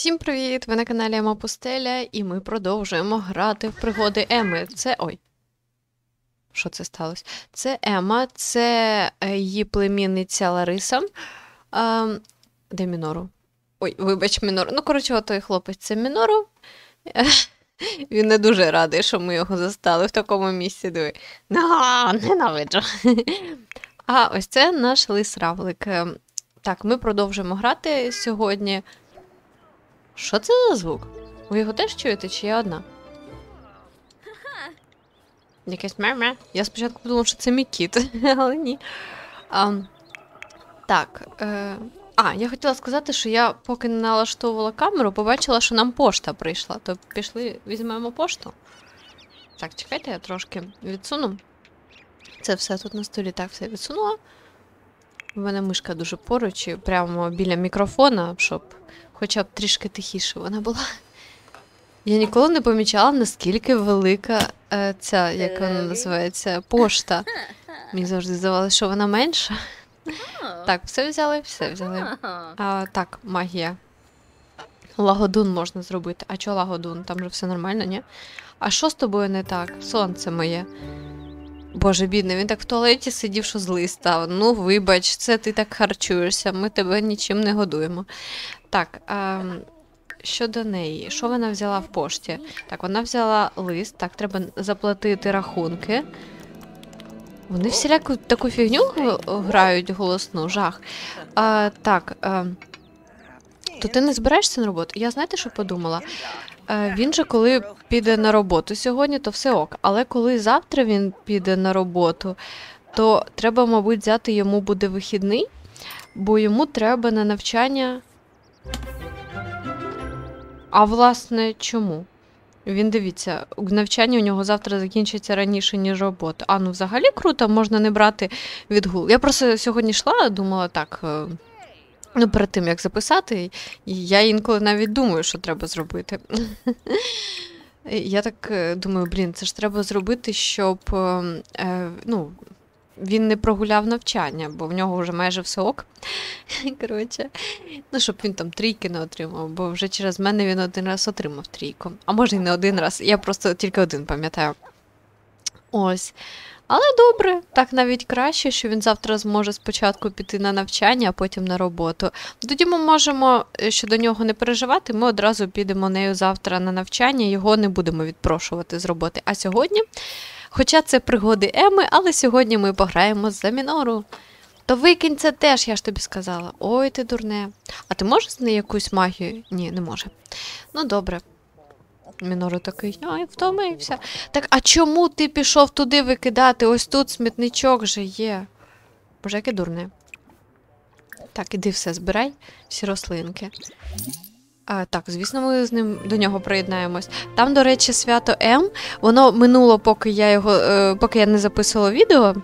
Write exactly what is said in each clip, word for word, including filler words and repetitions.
Всім привіт! Ви на каналі Ема Пустеля, і ми продовжуємо грати в пригоди Еми. Це... Ой. Що це сталося? Це Ема, це е, її племінниця Лариса. А, де Мінору? Ой, вибач, Мінору. Ну, коротше, той хлопець це Мінору. Він не дуже радий, що ми його застали в такому місці. Диви. На, ненавиджу. А ось це наш лис-равлик. Так, ми продовжуємо грати сьогодні. Що це за звук? Ви його теж чуєте, чи я одна? Якесь мер-мер. Я спочатку подумала, що це мій кіт, але ні. А, так. Е... А, я хотіла сказати, що я поки не налаштовувала камеру, побачила, що нам пошта прийшла. То пішли, візьмемо пошту. Так, чекайте, я трошки відсуну. Це все тут на столі так все відсунула. У мене мишка дуже поруч, і прямо біля мікрофона, щоб хоча б трішки тихіше вона була. Я ніколи не помічала, наскільки велика е, ця, як вона називається, пошта. Мені завжди здавалося, що вона менша. Так, все взяли, все взяли. А, так, магія. Лагодун можна зробити. А чого лагодун? Там же все нормально, ні? А що з тобою не так? Сонце моє. Боже, бідний, він так в туалеті сидів, що злий став. Ну, вибач, це ти так харчуєшся, ми тебе нічим не годуємо. Так, а, щодо неї, що вона взяла в пошті? Так, вона взяла лист, так, треба заплатити рахунки. Вони всіляку таку фігню грають голосну, жах. А, так, а, то ти не збираєшся на роботу? Я знаєте, що подумала? А, він же коли піде на роботу сьогодні, то все ок. Але коли завтра він піде на роботу, то треба, мабуть, взяти йому буде вихідний, бо йому треба на навчання... А, власне, чому? Він, дивіться, навчання у нього завтра закінчиться раніше, ніж робота. А, ну взагалі круто, можна не брати відгул. Я просто сьогодні йшла, думала так, ну перед тим, як записати, я інколи навіть думаю, що треба зробити. Я так думаю, блін, це ж треба зробити, щоб, ну, він не прогуляв навчання, бо в нього вже майже все ок. Коротше, ну, щоб він там трійки не отримав, бо вже через мене він один раз отримав трійку. А може і не один раз, я просто тільки один пам'ятаю. Ось. Але добре, так навіть краще, що він завтра зможе спочатку піти на навчання, а потім на роботу. Тоді ми можемо щодо нього не переживати, ми одразу підемо нею завтра на навчання, його не будемо відпрошувати з роботи. А сьогодні, хоча це пригоди Еми, але сьогодні ми пограємо за Мінору. То викинь це теж, я ж тобі сказала. Ой, ти дурне. А ти можеш з неї якусь магію? Ні, не може. Ну, добре. Мінору такий, ай, втомився. Так, а чому ти пішов туди викидати? Ось тут смітничок же є. Боже, яке дурне. Так, іди все, збирай, всі рослинки. А, так, звісно, ми з ним до нього приєднаємось. Там, до речі, свято М. Воно минуло, поки я його, е, поки я не записувала відео.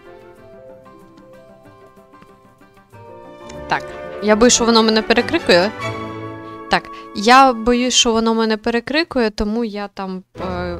Так, я боюсь, що воно мене перекрикує. Так, я боюсь, що воно мене перекрикує, тому я там... Е...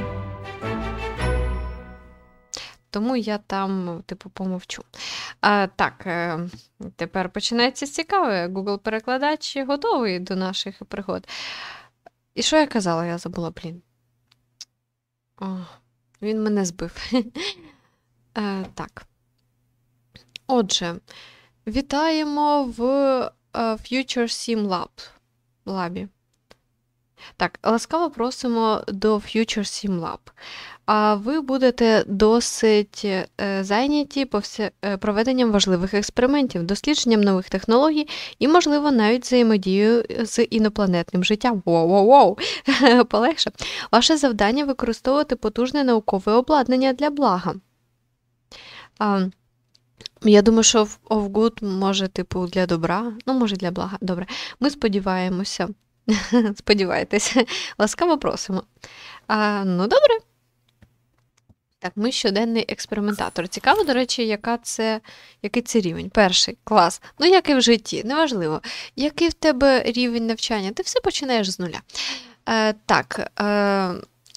Тому я там, типу, помовчу. А, так, е... тепер починається цікаве. Google-перекладач готовий до наших пригод. І що я казала? Я забула, блін. О, він мене збив. е, так. Отже, вітаємо в uh, Future Sim Lab. Лабі. Так, ласкаво просимо до Future Sim Lab. А ви будете досить е, зайняті повсе... е, проведенням важливих експериментів, дослідженням нових технологій і, можливо, навіть взаємодією з інопланетним життям. Воу-воу-воу! Полегше. Ваше завдання – використовувати потужне наукове обладнання для блага. А, Я думаю, що of good може, типу, для добра. Ну, може, для блага. Добре. Ми сподіваємося. Сподівайтеся. Ласкаво просимо. А, ну, добре. Так, ми щоденний експериментатор. Цікаво, до речі, яка це, який це рівень. Перший. Клас. Ну, як і в житті. Неважливо. Який в тебе рівень навчання? Ти все починаєш з нуля. Е, так. Е,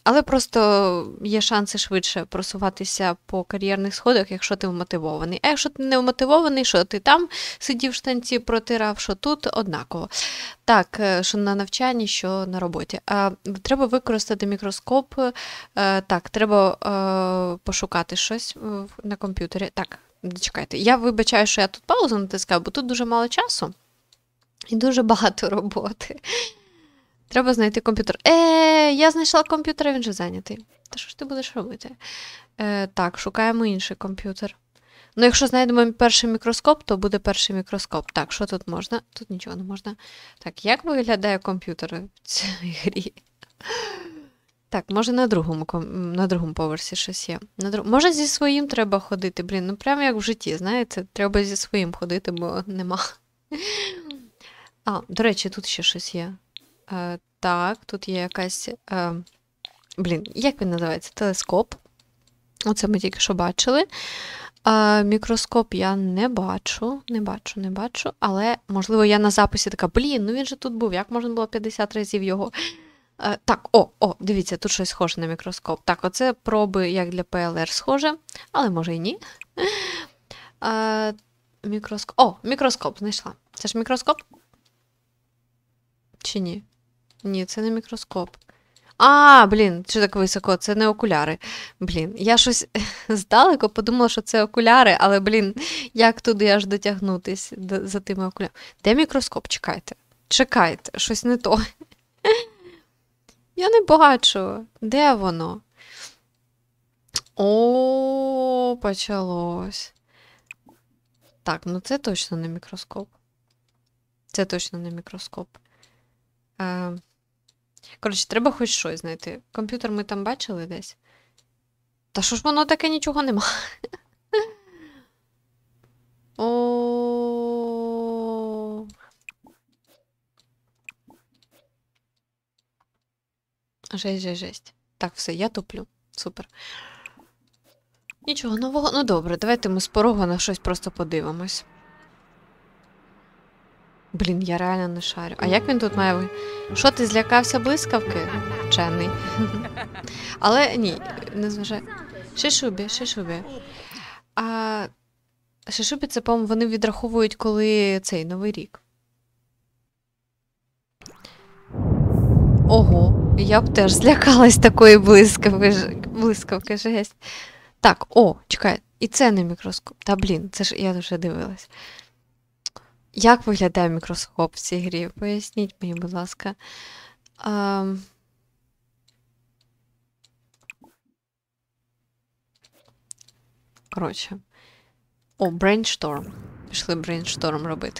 Але просто є шанси швидше просуватися по кар'єрних сходах, якщо ти вмотивований. А якщо ти не вмотивований, що ти там сидів в штанці, протирав, що тут однаково. Так, що на навчанні, що на роботі. А, треба використати мікроскоп. А, так, треба а, пошукати щось на комп'ютері. Так, чекайте. Я вибачаю, що я тут паузу натискаю, бо тут дуже мало часу і дуже багато роботи. Треба знайти комп'ютер. Е, я знайшла комп'ютер, він же зайнятий. Та що ж ти будеш робити? Е, так, шукаємо інший комп'ютер. Ну, якщо знайдемо перший мікроскоп, то буде перший мікроскоп. Так, що тут можна? Тут нічого не можна. Так, як виглядає комп'ютер в цій грі? Так, може на другому, на другому поверсі щось є. На друг... Може зі своїм треба ходити, блін, ну прямо як в житті, знаєте? Треба зі своїм ходити, бо нема. А, до речі, тут ще щось є. Е, так, тут є якась... Е, блін, як він називається? Телескоп. Оце ми тільки що бачили. Е, мікроскоп я не бачу, не бачу, не бачу. Але, можливо, я на записі така, блін, ну він же тут був, як можна було п'ятдесят разів його... Е, так, о, о, дивіться, тут щось схоже на мікроскоп. Так, оце проби, як для пе ел ер схоже, але може і ні. Е, мікроскоп... О, мікроскоп знайшла. Це ж мікроскоп? Чи ні? Ні, це не мікроскоп. А, блін, що так високо? Це не окуляри. Блін, я щось здалеку подумала, що це окуляри, але, блін, як туди аж дотягнутись до, за тими окулярами? Де мікроскоп? Чекайте. Чекайте, щось не то. Я не бачу. Де воно? О, почалось. Так, ну це точно не мікроскоп. Це точно не мікроскоп. Е, коротше, треба хоч щось знайти. Комп'ютер ми там бачили десь. Та що ж воно таке, нічого нема. О. Жесть, жесть, жесть. Так, все, я туплю. Супер. Нічого нового. Ну добре, давайте ми з порогу на щось просто подивимось. Блін, я реально не шарю. А як він тут має... Що, ти злякався блискавки? Вчений. Але ні, не зважай. Шишубі, шишубі. А шишубі це, по-моєму, вони відраховують, коли цей Новий рік. Ого, я б теж злякалась такої блискавки, блискавки, жесть. Так, о, чекай, і це не мікроскоп. Та, блін, це ж я вже дивилась. Як виглядає мікроскоп в цій грі? Поясніть мені, будь ласка. А... Коротше. О, брейншторм. Пішли брейншторм робити.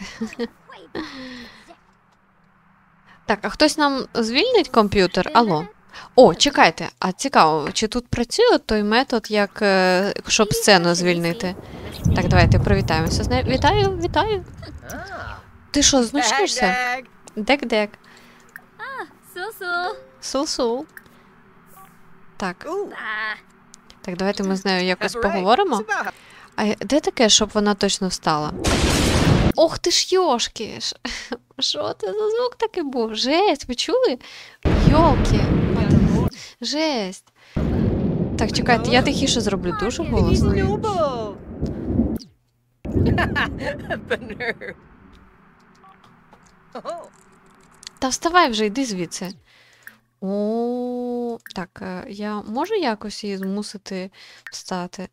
Так, а хтось нам звільнить комп'ютер? Алло. О, чекайте, а цікаво, чи тут працює той метод, як, щоб сцену звільнити? Так, давайте привітаємося з нею. Вітаю, вітаю. Ти що, знущаєшся? Дек-дек. Сул-сул. Так. Так, давайте ми з нею якось поговоримо. А де таке, щоб вона точно встала? Ох ти ж йошки! Що це за звук такий був? Жесть, ви чули? Йолки. Жесть. Так, чекайте, я тихіше зроблю, дуже голосно. Та вставай вже, йди звідси. О, так, я можу якось її змусити встати?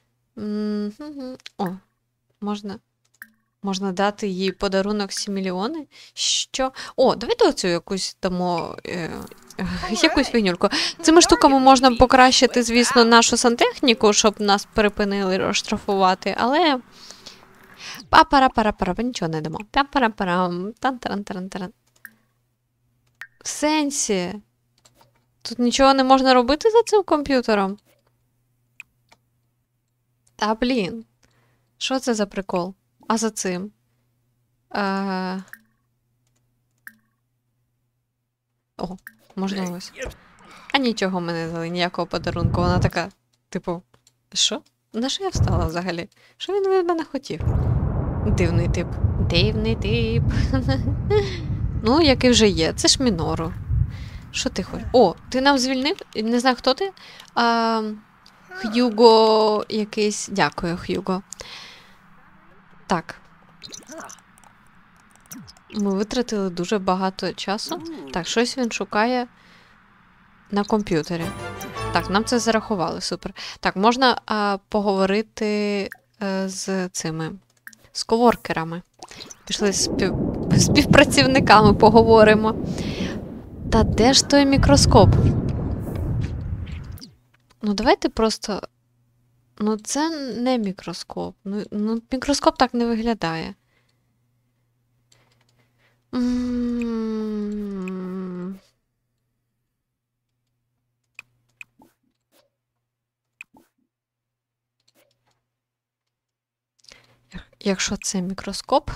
О, можна. Можна дати їй подарунок сім мільйони? Що? О, давайте оцю якусь дамо е, е, якусь фігнюрку. Цими штуками можна покращити, звісно, нашу сантехніку, щоб нас перепинили розштрафувати, але па-пара-пара-пара, нічого не дамо. Па-пара-парам, тан-таран-таран-таран. В сенсі? Тут нічого не можна робити за цим комп'ютером? Та, блін. Що це за прикол? А за цим? А... О, можна ось. А нічого ми не дали, ніякого подарунку. Вона така, типу, що? На що я встала взагалі? Що він від мене хотів? Дивний тип. Дивний тип. Ну, який вже є. Це ж Мінору. Що ти хочеш? О, ти нам звільнив? Не знаю, хто ти? А, Х'юго якийсь. Дякую, Х'юго. Так. Ми витратили дуже багато часу. Так, щось він шукає на комп'ютері. Так, нам це зарахували, супер. Так, можна а, поговорити а, з цими, з коворкерами. Пішли з спів... співпрацівниками поговоримо. Та де ж той мікроскоп? Ну, давайте просто... Ну, це не мікроскоп. Ну, ну мікроскоп так не виглядає. М-м-м. Якщо це мікроскоп,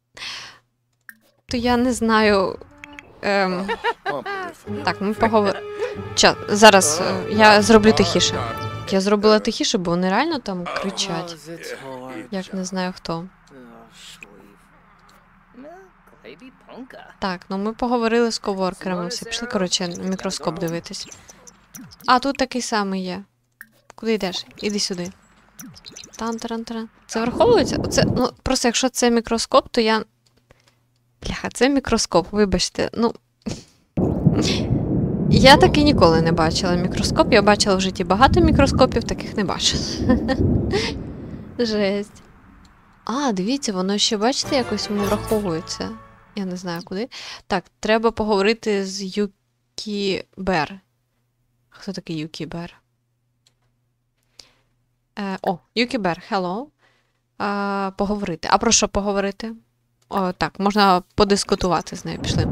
то я не знаю. Ем... Так, ми поговоримо. Зараз е, я зроблю тихіше. Я зробила тихіше, бо вони реально там кричать. Як не знаю хто. Так, ну ми поговорили з коворкерами. Все, пішли, коротше, мікроскоп дивитись. А, тут такий самий є. Куди йдеш? Іди сюди. Тан-таран-таран. Це враховується? Оце, ну, просто якщо це мікроскоп, то я... Бляха, це мікроскоп, вибачте. Ну... Я таки ніколи не бачила мікроскоп. Я бачила в житті багато мікроскопів, таких не бачила. Жесть. А, дивіться, воно ще, бачите, якось враховується. Я не знаю куди. Так, треба поговорити з Юкі Бер. Хто такий Юкі Бер? Е, о, Юкі Бер, hello. Е, поговорити. А про що поговорити? О, так, можна подискутувати з нею. Пішли.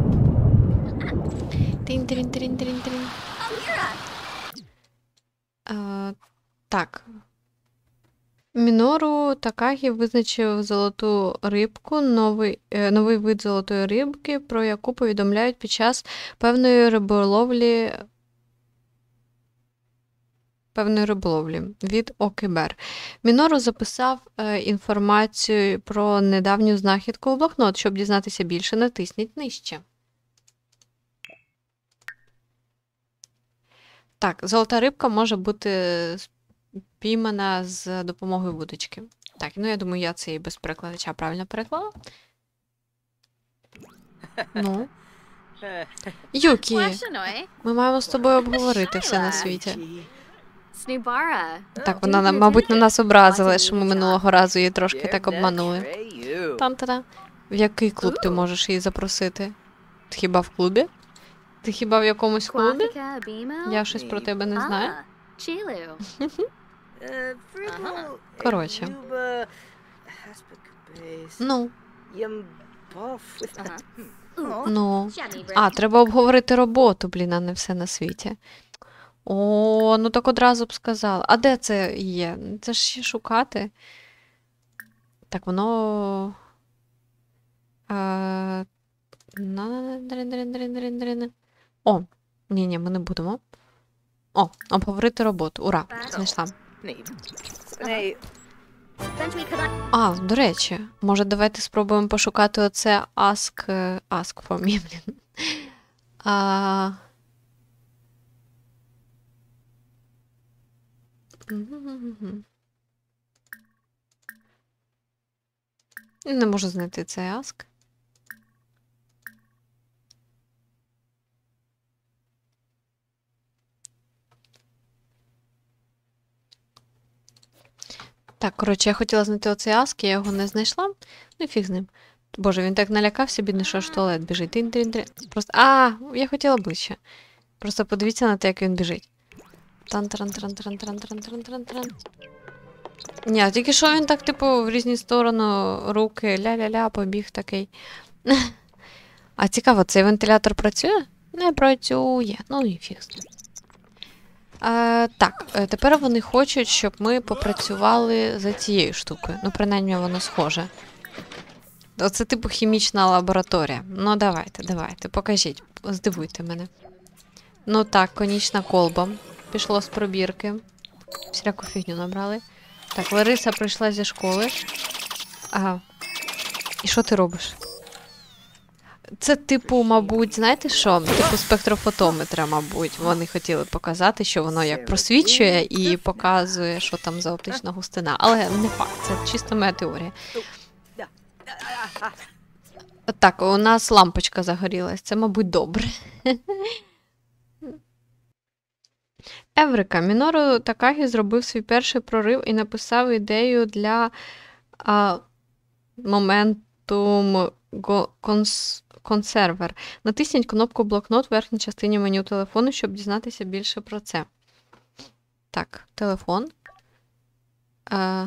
Тин-тирін-тирін-тирін-тирін. Е, так. Мінору Такагі визначив золоту рибку, новий, е, новий вид золотої рибки, про яку повідомляють під час певної риболовлі певної риболовлі від Окібер. Мінору записав е, інформацію про недавню знахідку у блокнот. Щоб дізнатися більше, натисніть нижче. Так, золота рибка може бути піймана з допомогою вудочки. Так, ну я думаю, я це і без перекладача правильно переклала. Ну. Юкі, ми маємо з тобою обговорити все на світі. Так, вона, мабуть, на нас образила, що ми минулого разу її трошки так обманули. Там-та-та. В який клуб ти можеш її запросити? Ти хіба в клубі? Ти хіба в якомусь клубі? Я щось про тебе не знаю. Коротше. Ну. Ну. А, треба обговорити роботу, блін, а не все на світі. О, ну так одразу б сказала. А де це є? Це ж ще шукати. Так, воно... Е... О, ні-ні, ми не будемо. О, обговорити роботу. Ура, знайшла. А, до речі, може давайте спробуємо пошукати оце ask, ask for me, блін. А... Не можу знайти цей ask. Так, коротше, я хотіла знайти оцей аск, я його не знайшла. Ну і фіг з ним. Боже, він так налякався, бідний, що аж в туалет біжить. Тин-тин-тин. Просто... А, я хотіла ближче. Просто подивіться на те, як він біжить. Тан-таран-таран-таран-таран-таран-таран-таран. Ні, а тільки що він так, типу, в різні сторони руки, ля-ля-ля, побіг такий. А цікаво, цей вентилятор працює? Не працює. Ну і фіг з ним. А, так, тепер вони хочуть, щоб ми попрацювали за цією штукою. Ну, принаймні, воно схоже. Оце типу хімічна лабораторія. Ну, давайте, давайте, покажіть, здивуйте мене. Ну так, конічна колба. Пішло з пробірки. Всіляку фігню набрали. Так, Лариса прийшла зі школи. Ага. І що ти робиш? Це, типу, мабуть, знаєте що? Типу спектрофотометра, мабуть. Вони хотіли показати, що воно як просвічує і показує, що там за оптична густина. Але не факт, це чисто моя теорія. Так, у нас лампочка загорілась. Це, мабуть, добре. Еврика. Мінору Такагі зробив свій перший прорив і написав ідею для а, Momentum Cons- Conserver. Натисніть кнопку блокнот в верхній частині меню телефону, щоб дізнатися більше про це. Так, телефон. А...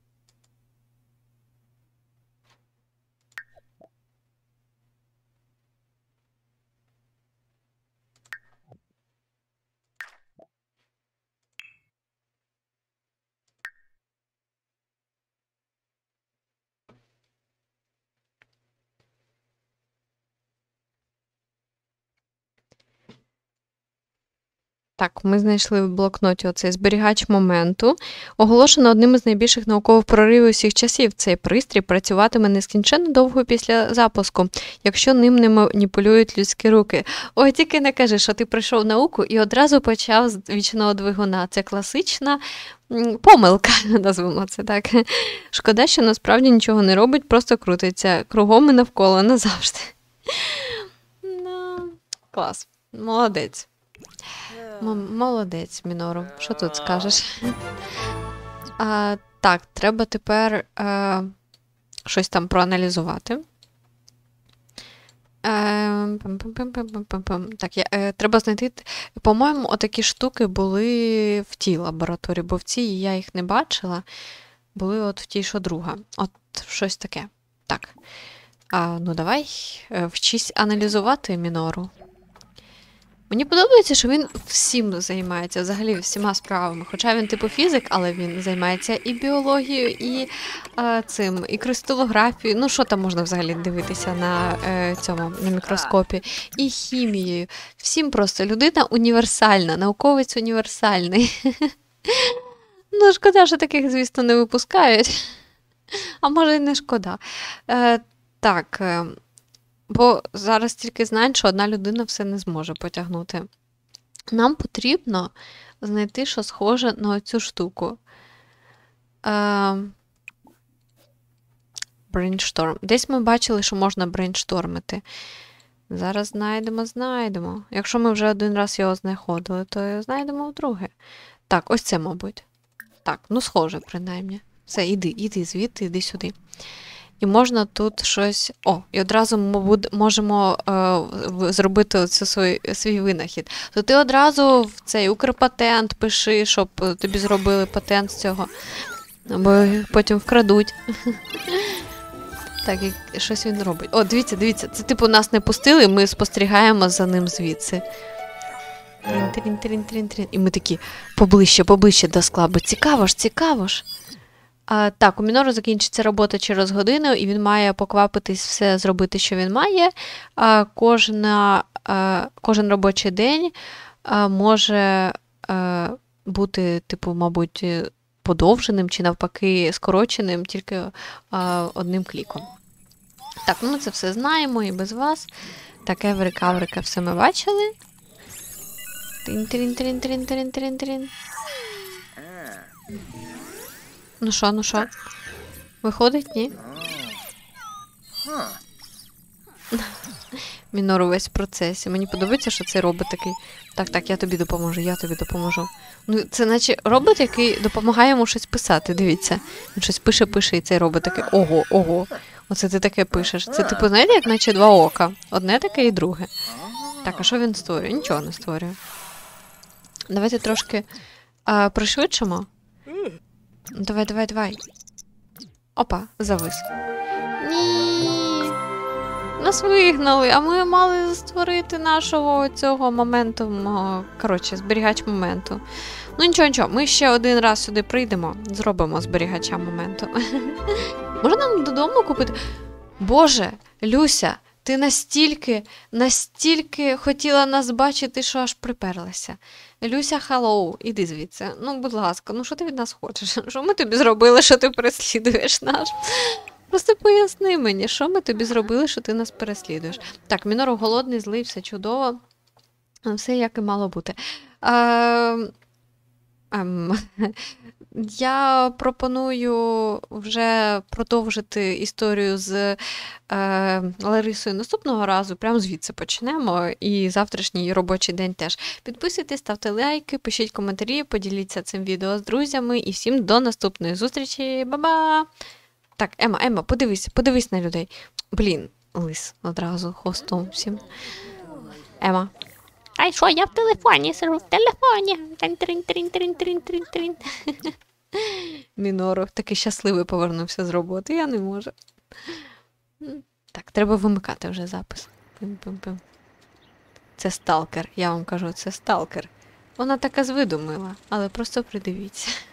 Так, ми знайшли в блокноті оцей зберігач моменту. Оголошено одним із найбільших наукових проривів усіх часів. Цей пристрій працюватиме нескінченно довго після запуску, якщо ним не маніпулюють людські руки. Ой, тільки не кажи, що ти прийшов в науку і одразу почав з вічного двигуна. Це класична помилка, назвемо це так. Шкода, що насправді нічого не робить, просто крутиться кругом і навколо назавжди. Ну, клас. Молодець. М- Молодець, Мінору. Що тут скажеш? А, так, треба тепер е, щось там проаналізувати. Е, пам-пам-пам-пам-пам-пам. Так, я, е, треба знайти. По-моєму, отакі штуки були в тій лабораторії, бо в цій я їх не бачила. Були от в тій, що друга. От щось таке. Так. А, ну, давай е, вчись аналізувати, Мінору. Мені подобається, що він всім займається, взагалі всіма справами. Хоча він типу фізик, але він займається і біологією, і е, цим, і кристалографією. Ну, що там можна взагалі дивитися на е, цьому, на мікроскопі, і хімією. Всім просто людина універсальна, науковець універсальний. Ну, шкода, що таких, звісно, не випускають. А може, і не шкода. Е, так... Е, Бо зараз тільки знань, що одна людина все не зможе потягнути. Нам потрібно знайти, що схоже на оцю штуку. Брейншторм. Десь ми бачили, що можна брейнштормити. Зараз знайдемо, знайдемо. Якщо ми вже один раз його знаходили, то знайдемо вдруге. Так, ось це, мабуть. Так, ну схоже, принаймні. Все, іди, іди звідти, іди сюди. І можна тут щось... О, і одразу ми можемо е, зробити оцю свій, свій винахід. То ти одразу в цей Укрпатент пиши, щоб тобі зробили патент з цього. Бо потім вкрадуть. Так, і щось він робить. О, дивіться, дивіться. Це типу нас не пустили, ми спостерігаємо за ним звідси. Трін-трін-трін-трін-трін. І ми такі поближче, поближче до складу. Цікаво ж, цікаво ж. А, так, у Мінору закінчиться робота через годину, і він має поквапитись все зробити, що він має. А, кожна, а, кожен робочий день а, може а, бути, типу, мабуть, подовженим чи навпаки скороченим тільки а, одним кліком. Так, ну ми це все знаємо і без вас. Так, Еврика, Аврика, все ми бачили. Трін-трін-трін-трін-трін-трін-трін. Ну що, ну що? Виходить, ні? Мінору весь в процесі. Мені подобається, що цей робот такий. Так, так, я тобі допоможу, я тобі допоможу. Ну, це наче робот, який допомагає йому щось писати, дивіться. Він щось пише, пише, і цей робот такий, ого, ого. Оце ти таке пишеш. Це, типу, знаєте, як наче два ока. Одне таке і друге. Так, а що він створює? Нічого не створює. Давайте трошки а, пришвидшимо. Давай, давай, давай. Опа, завис. Ні. Нас вигнали, а ми мали створити нашого цього моменту, коротше, зберігач моменту. Ну нічого, нічого, ми ще один раз сюди прийдемо, зробимо зберігача моменту. Може нам додому купити? Боже, Люся, ти настільки, настільки хотіла нас бачити, що аж приперлася. Люся, халлоу, іди звідси. Ну, будь ласка, ну що ти від нас хочеш? Що ми тобі зробили, що ти переслідуєш нас? Просто поясни мені, що ми тобі зробили, що ти нас переслідуєш. Так, Мінору голодний, злий, все чудово. Все як і мало бути. Е, ем, я пропоную вже продовжити історію з е, Ларисою наступного разу. Прямо звідси почнемо. І завтрашній робочий день теж. Підписуйтесь, ставте лайки, пишіть коментарі, поділіться цим відео з друзями. І всім до наступної зустрічі. Ба-ба! Так, Ема, Ема, подивись, подивись на людей. Блін, лис одразу хвостом всім. Ема. А що, я в телефоні сижу, в телефоні. Трин-трин-трин-трин-трин-трин-трин. Мінору такий щасливий повернувся з роботи, я не можу. Так, треба вимикати вже запис. Пим-пим-пим. Це сталкер, я вам кажу, це сталкер. Вона така з виду мила, але просто придивіться.